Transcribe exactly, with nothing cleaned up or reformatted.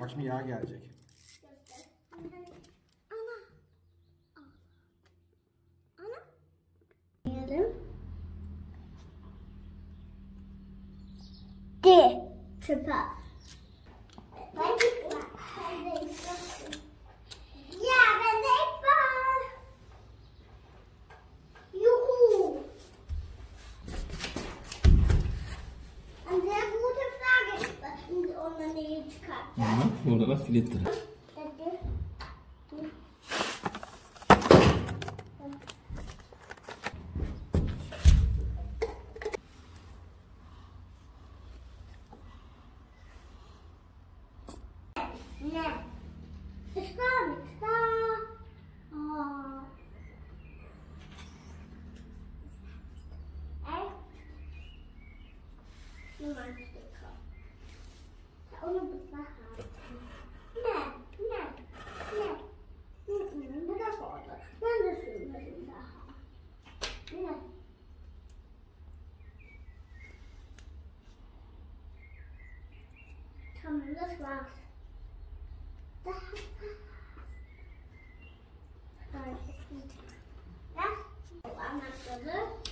Bak şimdi yağ gelecek. Ana. Ana. Yiyelim. De. Çöpe. Ben de ya ben de ip var. Juhu. Eine sehr gute Frage, was uns Unternehmen kann. Ja, burada da filtre. Ne? Ist gar nichts da. Oh. Echt? Nur ein Stück. Onu bırak. Ne? Ne? Ne? Ne? Bırak orada. Ben de sürmedim daha. Ne? Tamam, das war's. Das war's. Das? Anahtarı.